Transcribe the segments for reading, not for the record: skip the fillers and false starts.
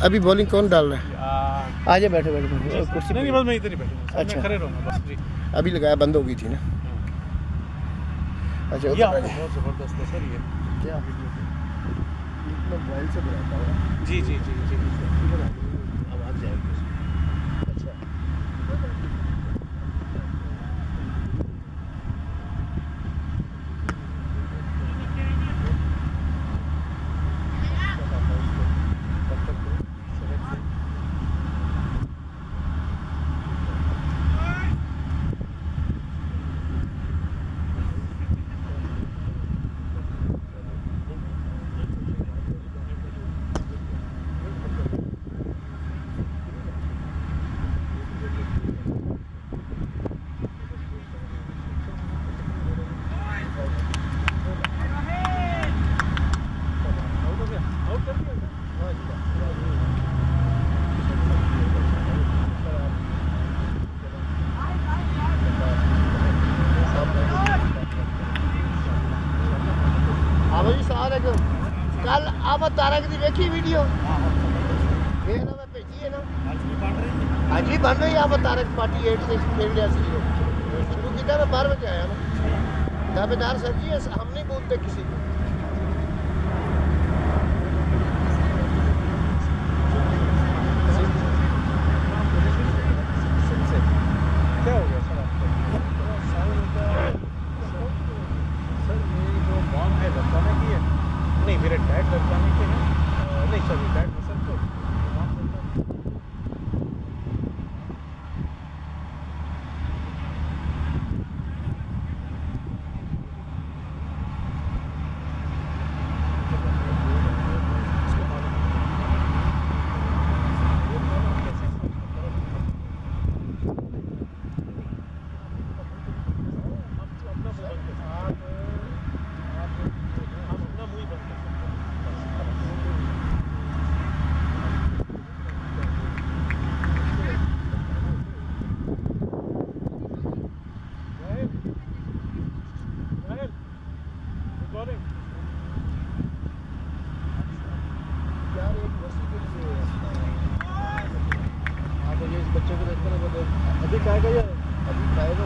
अभी बॉलिंग कौन डाल रहा है? आजा बैठो कुर्सी नहीं बस मैं इधर ही बैठूंगा। अच्छा खड़े रहूंगा बस जी। अभी लगाया बंद हो गई थी ना। अच्छा ये बहुत ज़बरदस्त है सर ये क्या मोबाइल से बनाता है? जी जी जी जी आवाज़ जाएगी। अच्छा कल आप तारक की देखी वीडियो ये ना मैं भेजी है ना आज भी बन रही है। आप तारक पार्टी 8 से इंडिया से शुरू किया। मैं 12 बजे आया ना। दावेदार सर जी हम नहीं बोलते किसी को। क्या हो गया सर आपको? सर मेरी जो मॉम है लड़काने की है। नहीं मेरे डैड लड़काने के हैं। नहीं सर डैड मसल तो बच्चों को देखते ना अभी खाएगा या अभी खाएगा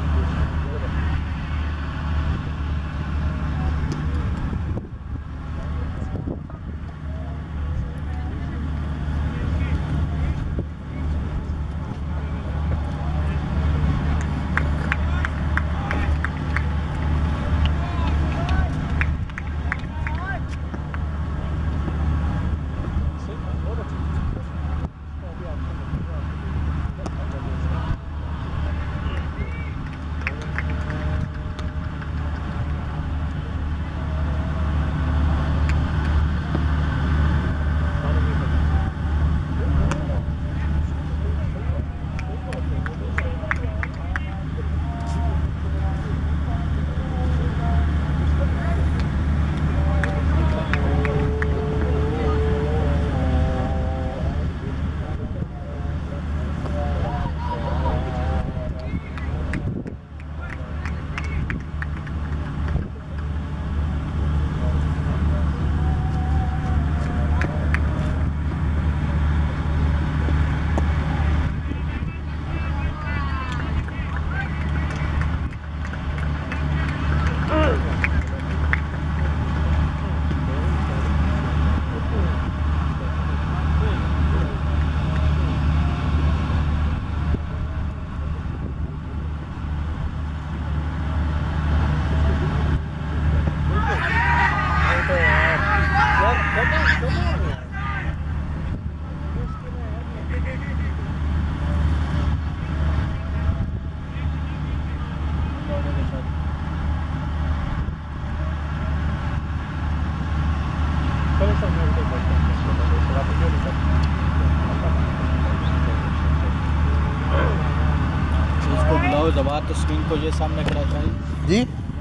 जवार तो स्क्रीन को ये सामने करा चाहिए जी।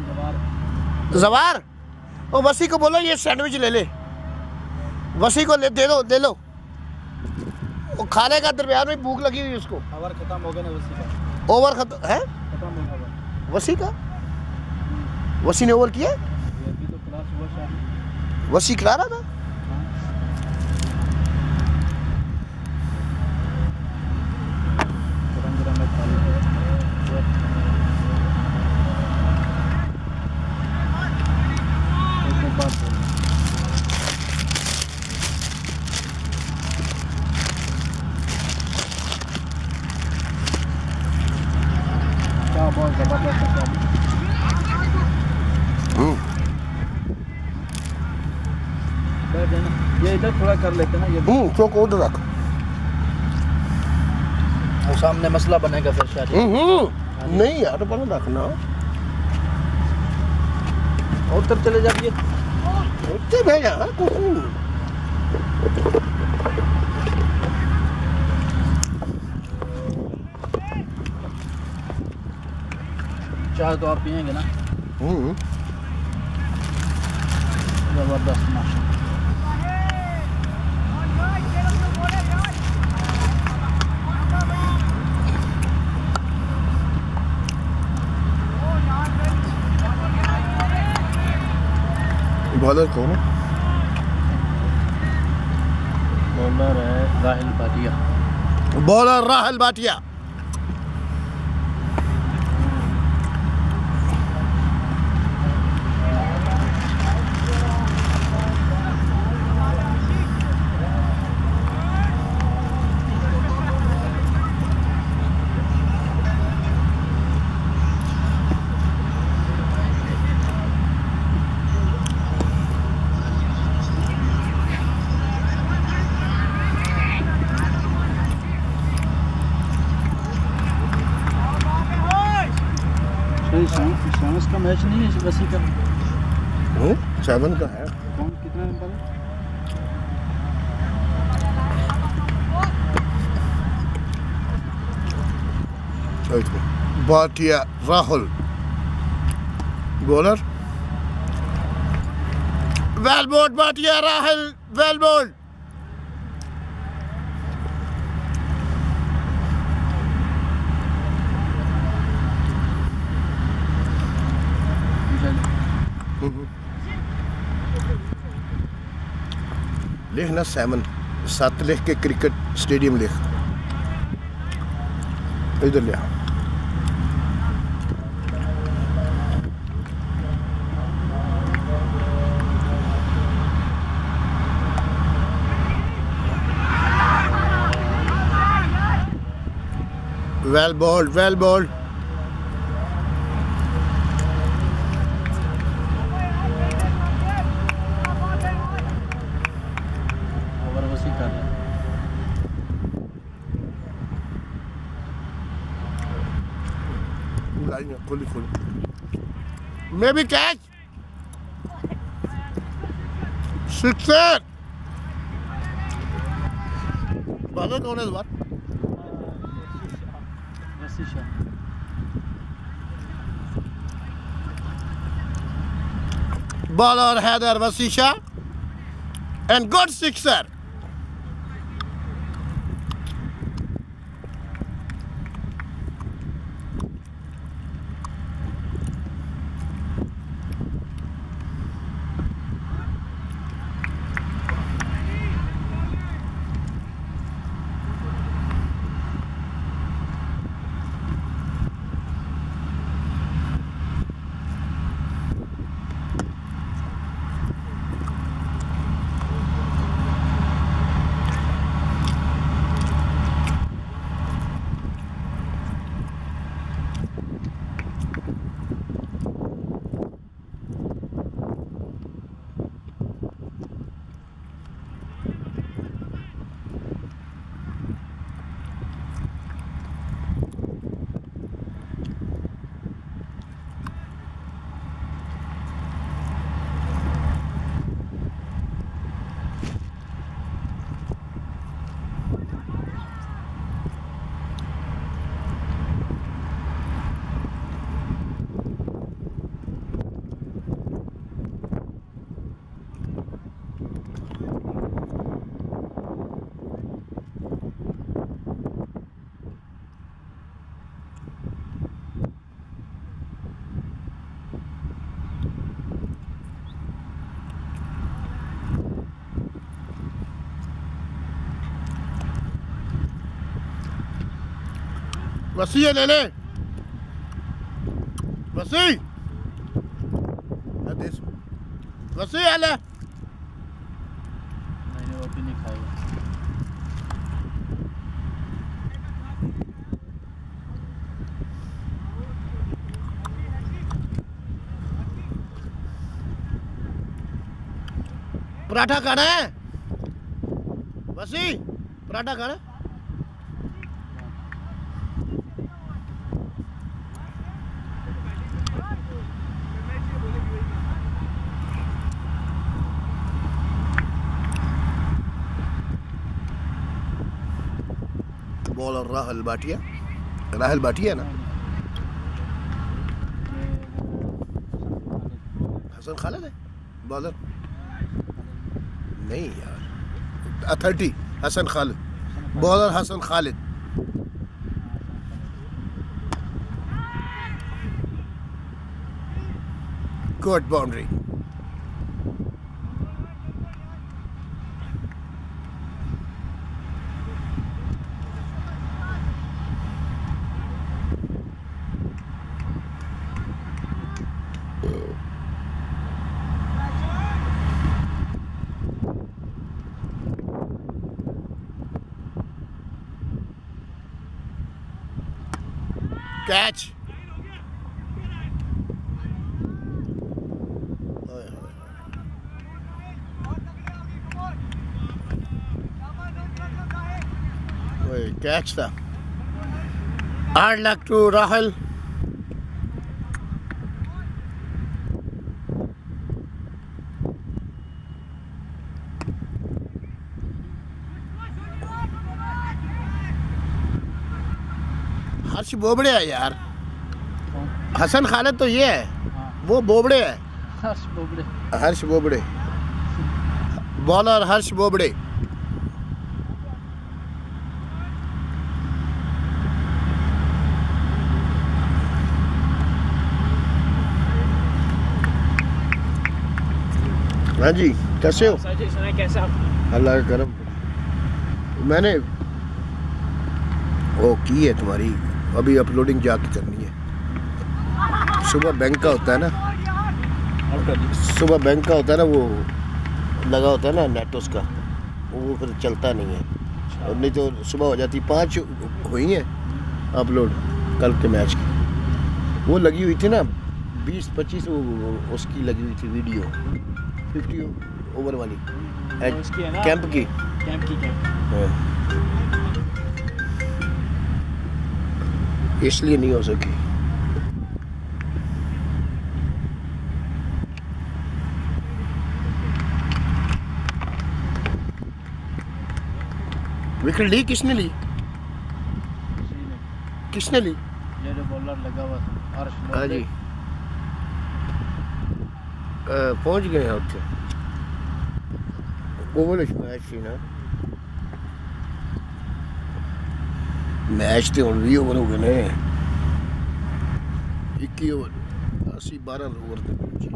जवार ओ वसी को बोलो ये सैंडविच ले ले। वसी को ले दे लो वो खाने का दरमियान में भूख लगी हुई उसको। ओवर खत्म हो गया ना वसी का। ओवर खत्म है खत्म हो गया वसी का। वसी ने ओवर किया। अभी तो क्लास हुआ शायद वसी खिला रहा था। ये इधर थोड़ा कर लेते ना ये। चौक उधर रख। और सामने मसला बनेगा फिर शादी। नहीं यार बना रखना। उधर चले जाइए। उससे भेजा कुछ नहीं। चाय तो आप पियेंगे ना? जबरदस्त माशा। बॉलर कौन है? बॉलर है राहिल भाटिया। बॉलर राहिल भाटिया। शामस का मैच नहीं है वसी का। 7 का है। कौन कितना नंबर है? Bhatia Rahul bowler. Well bowled Bhatia Rahul well bowled. लिखना 7 लिख के क्रिकेट स्टेडियम लिख। इधर लिया। Well bowled well bowled. खोली मैं भी कैच। सिक्सर। बॉलर कौन है इस बार? Bowler Haider Wasisha and good sixer. Wasi है ले ले। वसी वसी है ले। नहीं वो भी नहीं खाएगा। पराठा खाना है वसी? पराठा खाना? बॉलर राहुल भाटिया ना? हसन खालिद है बॉलर? नहीं यार, 30 Hasan Khalid, bowler Hasan Khalid. Caught boundary. Catch. Catch था। Hard luck to Rahul. Harsh Bobade है यार। हसन खालिद तो ये है। हाँ। वो बोबड़े है। हर्ष बोबड़े बॉलर हर्ष बोबड़े। हाँ जी, कैसे हो? कैसा? अल्लाह का करम। मैंने वो की है तुम्हारी, अभी अपलोडिंग जाके करनी है। सुबह बैंक का होता है ना, वो लगा होता है ना नेट उसका, वो फिर चलता नहीं है। और नहीं तो सुबह हो जाती। 5 हुई हैं अपलोड कल के मैच की। वो लगी हुई थी ना 20-25 उसकी लगी हुई थी वीडियो 50 ओवर वाली कैंप की। इसलिए नहीं हो सकी। विकेट ली किसने ली? किसने ली? बॉलर लगा हुआ था। हाँ जी, पहुंच गए हैं उत्थे। ओवर मैच थी ना, मैच तो हम 20 ओवर हो गए ने। 21 ओवर 12 ओवर तक पहुंची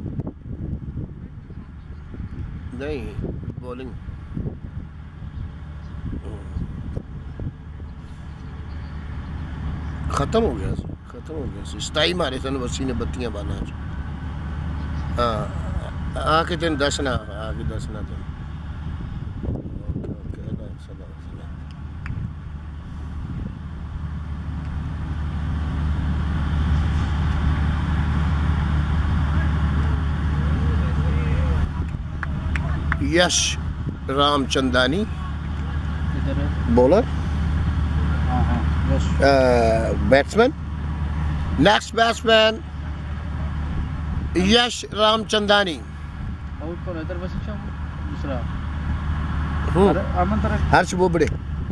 नहीं बॉलिंग। खत्म हो गया स्टाई मारे थे वसी ने बत्तियां बाना। हाँ आके तेन दसना तेन। Yash Ramchandani bowler, batsman. Next batsman Yash Ramchandani. दूसरा Harsh Bobade.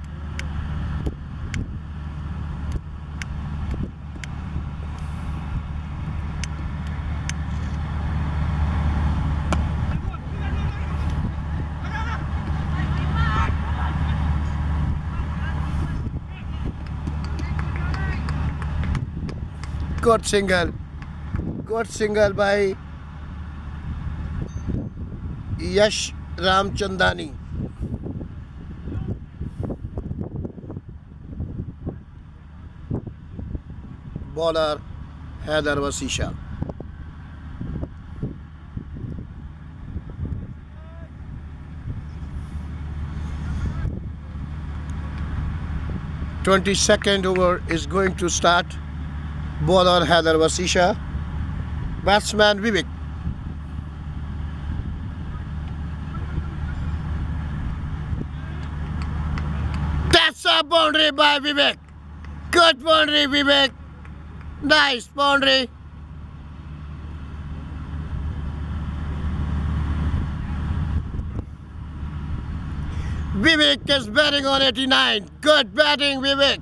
Good single by Yash Ramchandani. Bowler Haider Wasisha. (22nd over is going to start. Bowler Haider Wasisha, batsman Vivek. a boundary by Vivek. Good boundary, Vivek. Nice boundary. Vivek is batting on 89. Good batting, Vivek.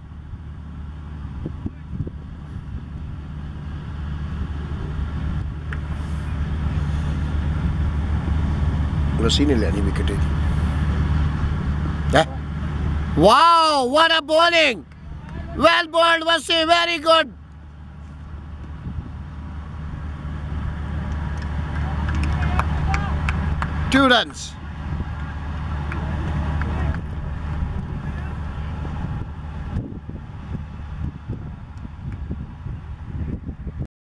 Rossi ne leni wicket. Wow, what a bowling! Well bowled, Vasi, very good. Two runs.